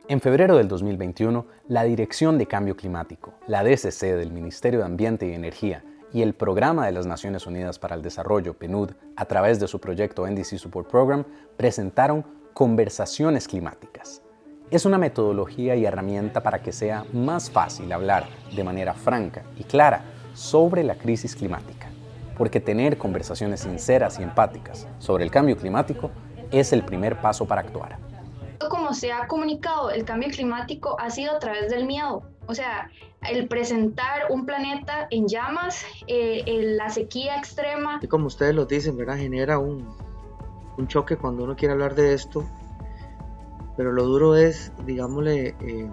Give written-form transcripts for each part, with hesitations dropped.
En febrero del 2021, la Dirección de Cambio Climático, la DCC del Ministerio de Ambiente y Energía y el Programa de las Naciones Unidas para el Desarrollo, PNUD, a través de su proyecto NDC Support Program, presentaron Conversaciones Climáticas. Es una metodología y herramienta para que sea más fácil hablar de manera franca y clara sobre la crisis climática, porque tener conversaciones sinceras y empáticas sobre el cambio climático es el primer paso para actuar. Como se ha comunicado el cambio climático ha sido a través del miedo, o sea, el presentar un planeta en llamas, la sequía extrema. Y como ustedes lo dicen, ¿verdad? Genera un choque cuando uno quiere hablar de esto, pero lo duro es, digámosle,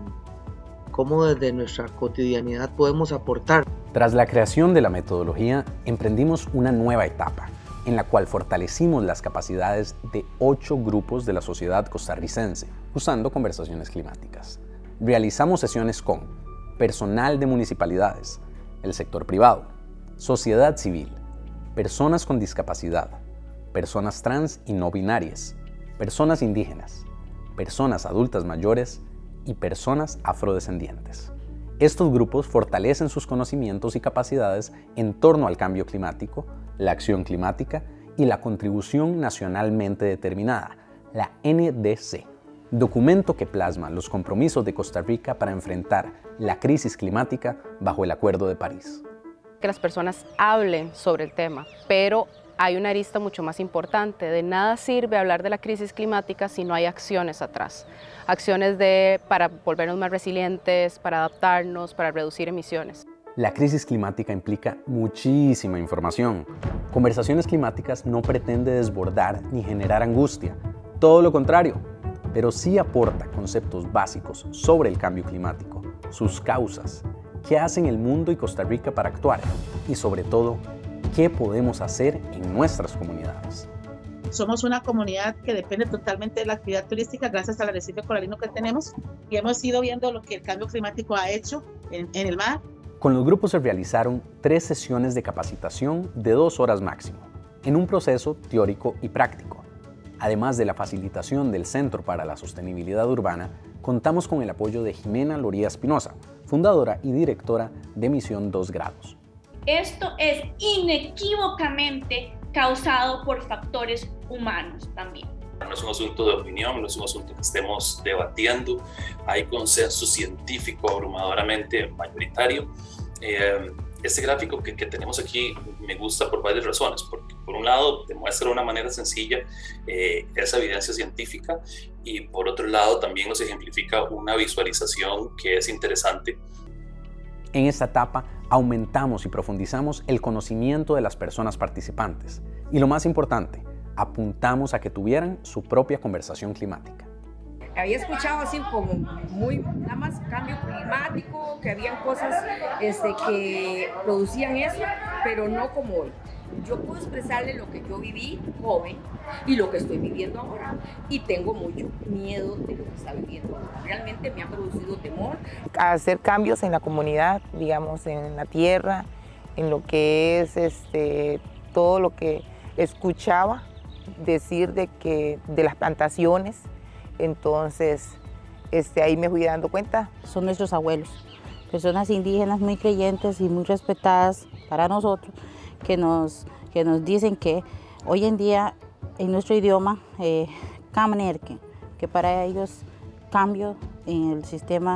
cómo desde nuestra cotidianidad podemos aportar. Tras la creación de la metodología, emprendimos una nueva etapa, en la cual fortalecimos las capacidades de 8 grupos de la sociedad costarricense, usando conversaciones climáticas. Realizamos sesiones con personal de municipalidades, el sector privado, sociedad civil, personas con discapacidad, personas trans y no binarias, personas indígenas, personas adultas mayores y personas afrodescendientes. Estos grupos fortalecen sus conocimientos y capacidades en torno al cambio climático, la acción climática y la contribución nacionalmente determinada, la NDC, documento que plasma los compromisos de Costa Rica para enfrentar la crisis climática bajo el Acuerdo de París. Que las personas hablen sobre el tema, pero hay una arista mucho más importante. De nada sirve hablar de la crisis climática si no hay acciones atrás. Acciones para volvernos más resilientes, para adaptarnos, para reducir emisiones. La crisis climática implica muchísima información. Conversaciones climáticas no pretende desbordar ni generar angustia, todo lo contrario, pero sí aporta conceptos básicos sobre el cambio climático, sus causas, qué hacen el mundo y Costa Rica para actuar y sobre todo, qué podemos hacer en nuestras comunidades. Somos una comunidad que depende totalmente de la actividad turística gracias al arrecife coralino que tenemos y hemos ido viendo lo que el cambio climático ha hecho en el mar. Con los grupos se realizaron 3 sesiones de capacitación de 2 horas máximo, en un proceso teórico y práctico. Además de la facilitación del Centro para la Sostenibilidad Urbana, contamos con el apoyo de Jimena Loría Espinosa, fundadora y directora de Misión 2 Grados. Esto es inequívocamente causado por factores humanos también. No es un asunto de opinión, no es un asunto que estemos debatiendo, hay consenso científico abrumadoramente mayoritario. Este gráfico que tenemos aquí me gusta por varias razones, porque por un lado demuestra de una manera sencilla esa evidencia científica y por otro lado también nos ejemplifica una visualización que es interesante. En esta etapa aumentamos y profundizamos el conocimiento de las personas participantes y lo más importante, apuntamos a que tuvieran su propia conversación climática. Había escuchado así como muy, nada más cambio climático, que habían cosas que producían eso, pero no como hoy. Yo puedo expresarle lo que yo viví joven y lo que estoy viviendo ahora. Y tengo mucho miedo de lo que está viviendo ahora. Realmente me ha producido temor. Hacer cambios en la comunidad, digamos, en la tierra, en lo que es todo lo que escuchaba decir de las plantaciones. Entonces, ahí me fui dando cuenta. Son nuestros abuelos, personas indígenas muy creyentes y muy respetadas para nosotros, que nos dicen que hoy en día en nuestro idioma, Kamanerke, que para ellos cambio en el sistema,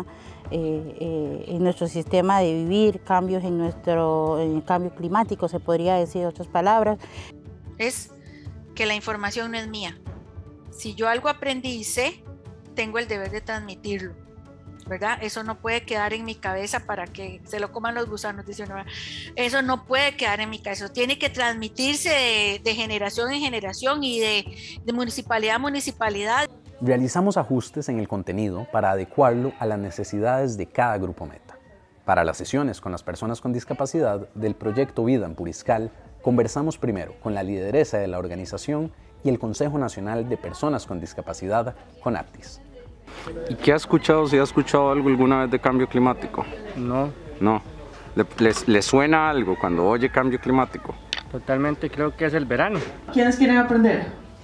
en nuestro sistema de vivir, cambios en el cambio climático, se podría decir en otras palabras. Es que la información no es mía. Si yo algo aprendí y sé, tengo el deber de transmitirlo, ¿verdad? Eso no puede quedar en mi cabeza para que se lo coman los gusanos, dice una. Eso no puede quedar en mi cabeza, eso tiene que transmitirse de generación en generación y de municipalidad a municipalidad. Realizamos ajustes en el contenido para adecuarlo a las necesidades de cada grupo meta. Para las sesiones con las personas con discapacidad del proyecto Vida en Puriscal, conversamos primero con la lideresa de la organización y el Consejo Nacional de Personas con Discapacidad, CONAPTIS. ¿Y qué ha escuchado? ¿Si ha escuchado algo alguna vez de cambio climático? No. No. ¿Le suena algo cuando oye cambio climático? Totalmente, creo que es el verano. ¿Quiénes quieren aprender?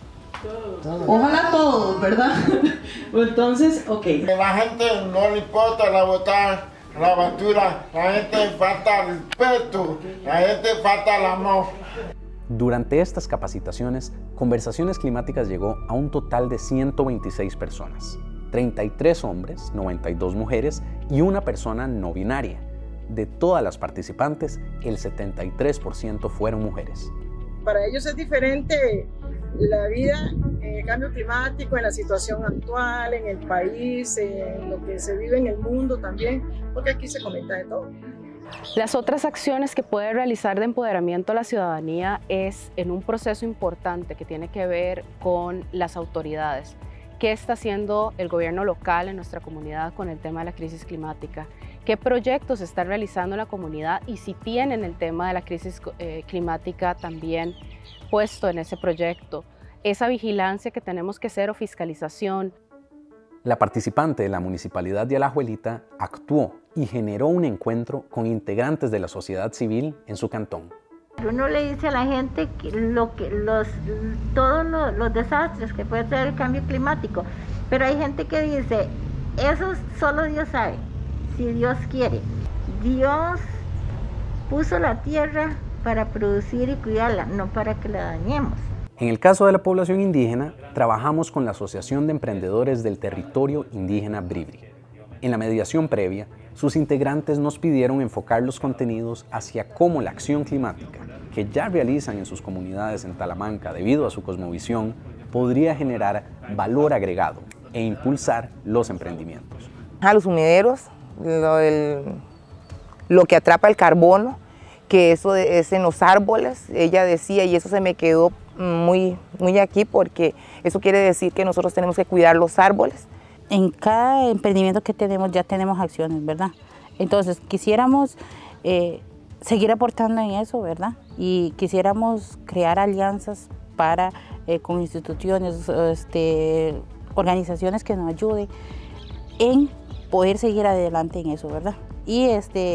Ojalá todos, ¿verdad? Entonces, ok. A la gente no le importa la botar la basura, la gente falta el respeto, la gente falta el amor. Durante estas capacitaciones, Conversaciones Climáticas llegó a un total de 126 personas, 33 hombres, 92 mujeres y una persona no binaria. De todas las participantes, el 73% fueron mujeres. Para ellos es diferente la vida en el cambio climático, en la situación actual, en el país, en lo que se vive en el mundo también, porque aquí se comenta de todo. Las otras acciones que puede realizar de empoderamiento a la ciudadanía es en un proceso importante que tiene que ver con las autoridades. ¿Qué está haciendo el gobierno local en nuestra comunidad con el tema de la crisis climática? ¿Qué proyectos está realizando la comunidad? Y si tienen el tema de la crisis climática también puesto en ese proyecto. Esa vigilancia que tenemos que hacer o fiscalización. La participante de la Municipalidad de Alajuelita actuó y generó un encuentro con integrantes de la sociedad civil en su cantón. Uno le dice a la gente que todos los desastres que puede traer el cambio climático, pero hay gente que dice, eso solo Dios sabe, si Dios quiere. Dios puso la tierra para producir y cuidarla, no para que la dañemos. En el caso de la población indígena, trabajamos con la Asociación de Emprendedores del Territorio Indígena Bribri. En la mediación previa, sus integrantes nos pidieron enfocar los contenidos hacia cómo la acción climática, que ya realizan en sus comunidades en Talamanca debido a su cosmovisión, podría generar valor agregado e impulsar los emprendimientos. A los humideros, lo que atrapa el carbono, que eso es en los árboles, ella decía, y eso se me quedó muy aquí, porque eso quiere decir que nosotros tenemos que cuidar los árboles. En cada emprendimiento que tenemos ya tenemos acciones, ¿verdad? Entonces quisiéramos seguir aportando en eso, ¿verdad? Y quisiéramos crear alianzas con instituciones, organizaciones que nos ayuden en poder seguir adelante en eso, ¿verdad? Y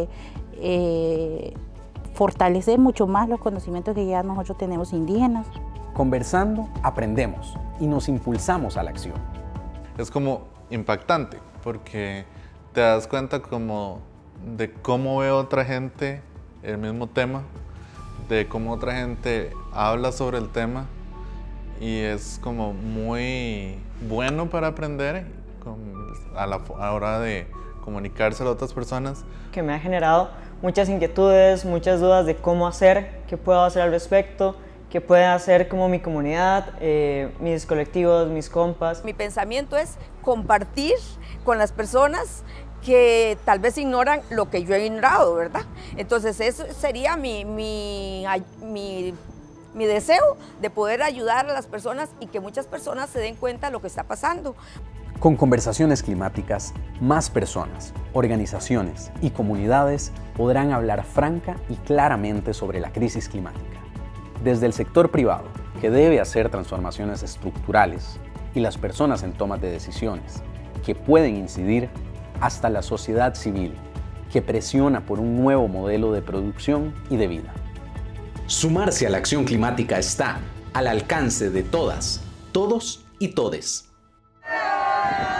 fortalecer mucho más los conocimientos que ya nosotros tenemos indígenas. Conversando, aprendemos y nos impulsamos a la acción. Es como impactante porque te das cuenta como de cómo ve otra gente el mismo tema, de cómo otra gente habla sobre el tema, y es como muy bueno para aprender a la hora de comunicarse a otras personas. Que me ha generado muchas inquietudes, muchas dudas de cómo hacer, qué puedo hacer al respecto, qué puede hacer como mi comunidad, mis colectivos, mis compas. Mi pensamiento es compartir con las personas que tal vez ignoran lo que yo he ignorado, ¿verdad? Entonces eso sería mi deseo de poder ayudar a las personas y que muchas personas se den cuenta de lo que está pasando. Con Conversaciones Climáticas, más personas, organizaciones y comunidades podrán hablar franca y claramente sobre la crisis climática. Desde el sector privado, que debe hacer transformaciones estructurales, y las personas en tomas de decisiones, que pueden incidir, hasta la sociedad civil, que presiona por un nuevo modelo de producción y de vida. Sumarse a la acción climática está al alcance de todas, todos y todes.